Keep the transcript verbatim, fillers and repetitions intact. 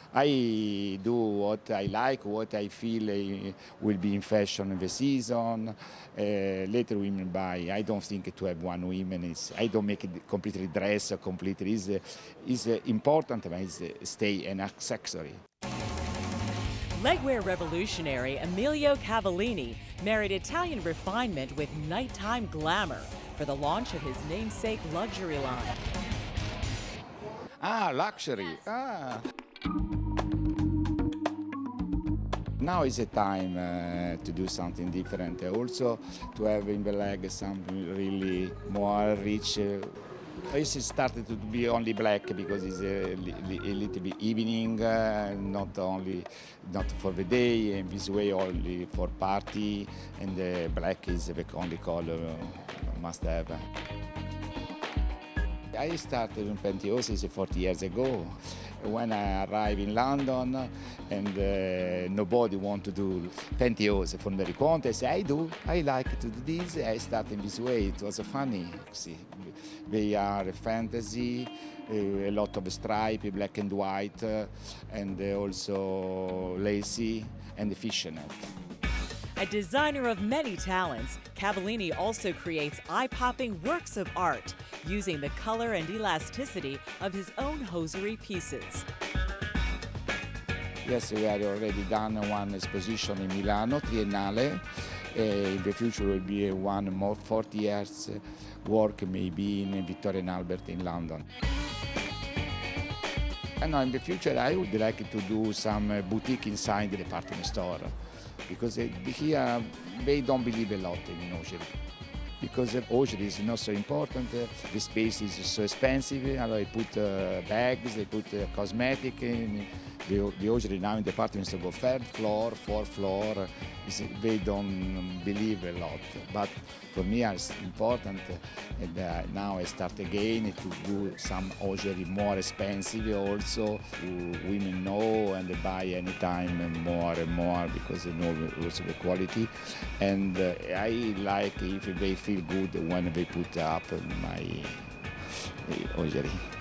I do what I like, what I feel uh, will be in fashion in the season. Uh, later women buy. I don't think to have one woman is. I don't make it completely dress or completely is uh, is uh, important, but it's uh, stay an accessory. Legwear revolutionary Emilio Cavallini married Italian refinement with nighttime glamour for the launch of his namesake luxury line. Ah, luxury. Ah. Now is a time uh, to do something different. Also to have in the leg something really more rich. Uh, it started to be only black because it's a, a little bit evening, uh, not only not for the day, and this way only for party, and uh, black is the only color uh, must have. I started in pantyhose forty years ago when I arrived in London, and uh, nobody want to do pantyhose for the contest. I do. I like to do this. I started this way. It was funny. See, they are fantasy, uh, a lot of stripe, black and white, uh, and uh, also lacy and fishnet. A designer of many talents, Cavallini also creates eye-popping works of art using the color and elasticity of his own hosiery pieces. Yes, we have already done one exposition in Milano, Triennale. Uh, in the future will be one more forty years work maybe in Victoria and Albert in London. And in the future I would like to do some boutique inside the department store, because here they don't believe a lot in hosiery. Because hosiery is not so important, the space is so expensive, they put uh, bags, they put uh, cosmetic, in the, the hosiery now in department store go third floor, fourth floor, they don't believe a lot. But for me it's important, and uh, now I start again to do some hosiery more expensive also. Women know and they buy anytime more and more because they know also the quality. And uh, I like if they feel good when they put up my uh, hosiery.